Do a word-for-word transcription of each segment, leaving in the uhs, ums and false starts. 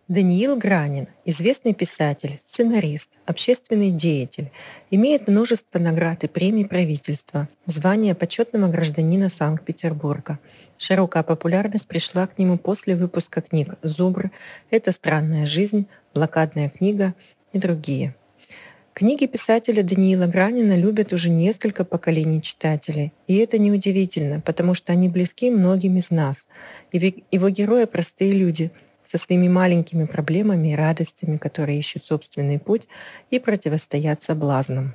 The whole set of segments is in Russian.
Даниил Гранин — известный писатель, сценарист, общественный деятель, имеет множество наград и премий правительства, звание почетного гражданина Санкт-Петербурга. Широкая популярность пришла к нему после выпуска книг «Зубр», «Это странная жизнь», «Блокадная книга» и другие. Книги писателя Даниила Гранина любят уже несколько поколений читателей, и это неудивительно, потому что они близки многим из нас. Его герои — простые люди со своими маленькими проблемами и радостями, которые ищут собственный путь и противостоят соблазнам.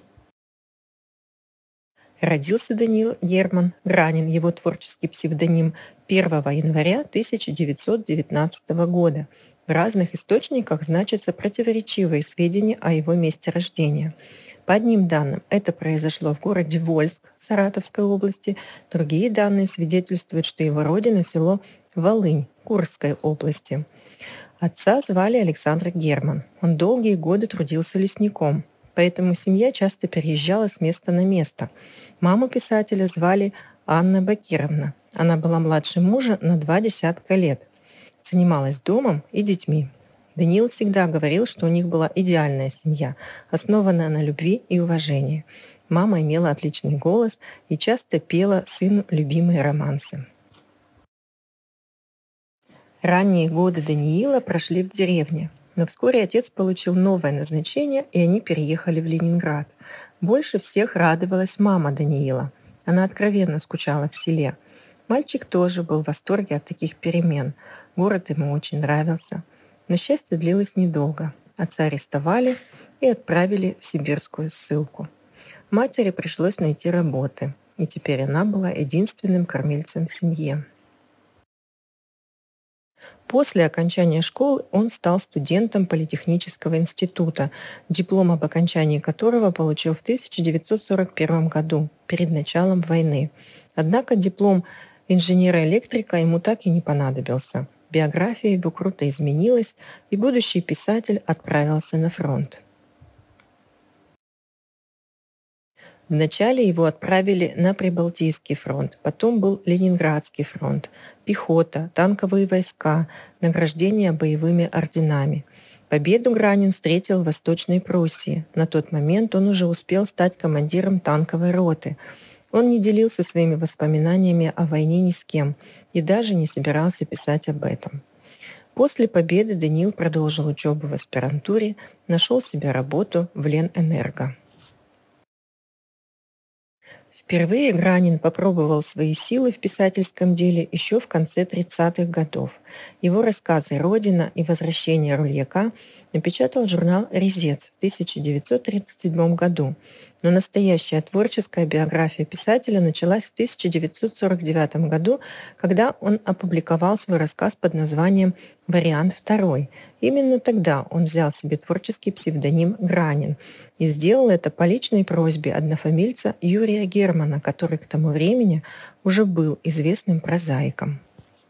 Родился Даниил Герман Гранин, его творческий псевдоним, первого января тысяча девятьсот девятнадцатого года. В разных источниках значатся противоречивые сведения о его месте рождения. По одним данным, это произошло в городе Вольск Саратовской области, другие данные свидетельствуют, что его родина — село Волынь Курской области. Отца звали Александр Герман. Он долгие годы трудился лесником, поэтому семья часто переезжала с места на место. Маму писателя звали Анна Бакировна. Она была младше мужа на два десятка лет. Занималась домом и детьми. Даниил всегда говорил, что у них была идеальная семья, основанная на любви и уважении. Мама имела отличный голос и часто пела сыну любимые романсы. Ранние годы Даниила прошли в деревне, но вскоре отец получил новое назначение, и они переехали в Ленинград. Больше всех радовалась мама Даниила. Она откровенно скучала в селе. Мальчик тоже был в восторге от таких перемен. Город ему очень нравился. Но счастье длилось недолго. Отца арестовали и отправили в сибирскую ссылку. Матери пришлось найти работы, и теперь она была единственным кормильцем в семье. После окончания школы он стал студентом Политехнического института, диплом об окончании которого получил в тысяча девятьсот сорок первом году, перед началом войны. Однако диплом инженера-электрика ему так и не понадобился. Биография его круто изменилась, и будущий писатель отправился на фронт. Вначале его отправили на Прибалтийский фронт, потом был Ленинградский фронт, пехота, танковые войска, награждение боевыми орденами. Победу Гранин встретил в Восточной Пруссии. На тот момент он уже успел стать командиром танковой роты. Он не делился своими воспоминаниями о войне ни с кем и даже не собирался писать об этом. После победы Даниил продолжил учебу в аспирантуре, нашел себе работу в Ленэнерго. Впервые Гранин попробовал свои силы в писательском деле еще в конце тридцатых годов. Его рассказы «Родина» и «Возвращение Рульяка» напечатал журнал «Резец» в тысяча девятьсот тридцать седьмом году. Но настоящая творческая биография писателя началась в тысяча девятьсот сорок девятом году, когда он опубликовал свой рассказ под названием «Вариант второй». Именно тогда он взял себе творческий псевдоним Гранин и сделал это по личной просьбе однофамильца Юрия Германа, который к тому времени уже был известным прозаиком.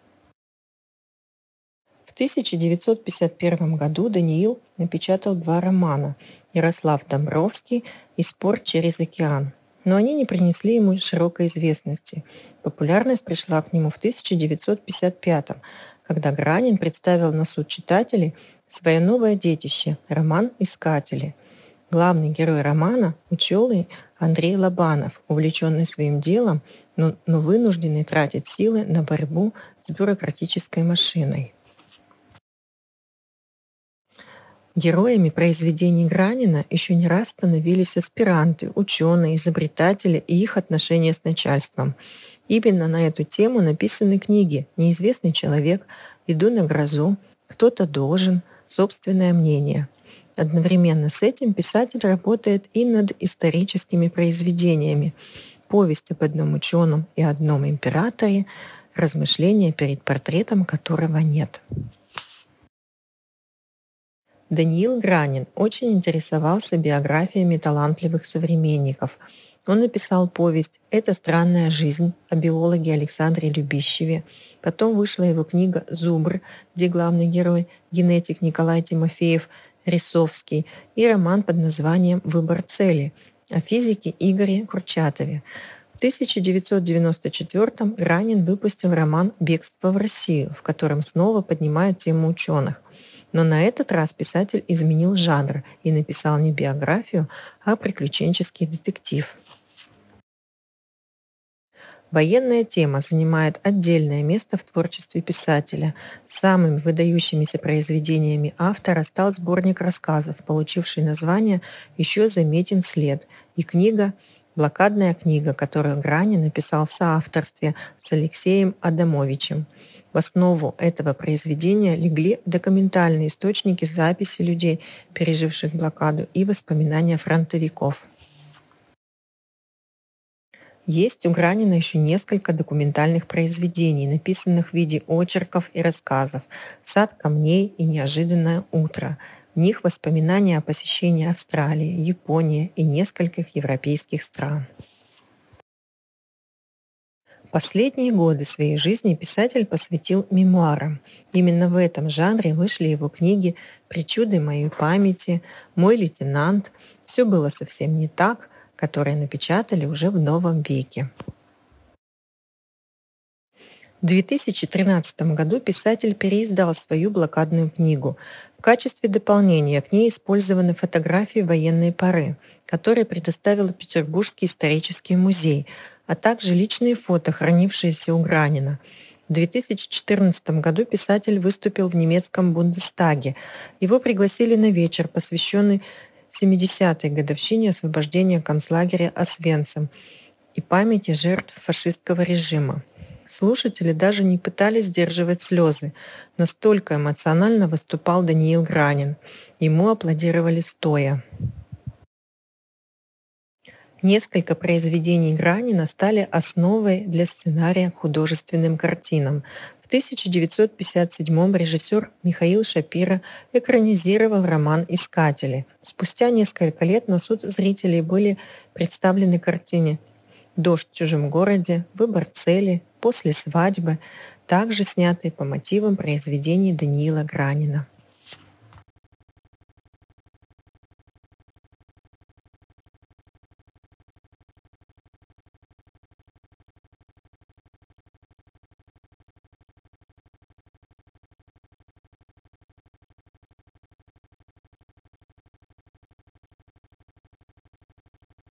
В тысяча девятьсот пятьдесят первом году Даниил напечатал два романа «Ярослав Домбровский» и «Спор через океан». Но они не принесли ему широкой известности. Популярность пришла к нему в тысяча девятьсот пятьдесят пятом, когда Гранин представил на суд читателей свое новое детище — роман «Искатели». Главный герой романа — ученый Андрей Лобанов, увлеченный своим делом, но, но вынужденный тратить силы на борьбу с бюрократической машиной. Героями произведений Гранина еще не раз становились аспиранты, ученые, изобретатели и их отношения с начальством. Именно на эту тему написаны книги «Неизвестный человек», «Иду на грозу», «Кто-то должен», «Собственное мнение». Одновременно с этим писатель работает и над историческими произведениями: «Повесть об одном ученом и одном императоре», «Размышления перед портретом которого нет». Даниил Гранин очень интересовался биографиями талантливых современников. Он написал повесть «Это странная жизнь» о биологе Александре Любищеве. Потом вышла его книга «Зубр», где главный герой — генетик Николай Тимофеев Рисовский, и роман под названием «Выбор цели» о физике Игоре Курчатове. В тысяча девятьсот девяносто четвёртом Гранин выпустил роман «Бегство в Россию», в котором снова поднимает тему ученых. Но на этот раз писатель изменил жанр и написал не биографию, а приключенческий детектив. Военная тема занимает отдельное место в творчестве писателя. Самыми выдающимися произведениями автора стал сборник рассказов, получивший название «Еще заметен след», и книга «Блокадная книга», которую Гранин написал в соавторстве с Алексеем Адамовичем. В основу этого произведения легли документальные источники записи людей, переживших блокаду, и воспоминания фронтовиков. Есть у Гранина еще несколько документальных произведений, написанных в виде очерков и рассказов «Сад камней» и «Неожиданное утро». В них воспоминания о посещении Австралии, Японии и нескольких европейских стран. Последние годы своей жизни писатель посвятил мемуарам. Именно в этом жанре вышли его книги «Причуды моей памяти», «Мой лейтенант», «Все было совсем не так», которые напечатали уже в новом веке. В две тысячи тринадцатом году писатель переиздал свою блокадную книгу. В качестве дополнения к ней использованы фотографии военной поры, которые предоставил Петербургский исторический музей, а также личные фото, хранившиеся у Гранина. В две тысячи четырнадцатом году писатель выступил в немецком Бундестаге. Его пригласили на вечер, посвященный семидесятой годовщине освобождения концлагеря Освенцим и памяти жертв фашистского режима. Слушатели даже не пытались сдерживать слезы. Настолько эмоционально выступал Даниил Гранин. Ему аплодировали стоя. Несколько произведений Гранина стали основой для сценария к художественным картинам. В тысяча девятьсот пятьдесят седьмом режиссер Михаил Шапира экранизировал роман «Искатели». Спустя несколько лет на суд зрителей были представлены картины «Дождь в чужом городе», «Выбор цели», «После свадьбы», также снятые по мотивам произведений Даниила Гранина.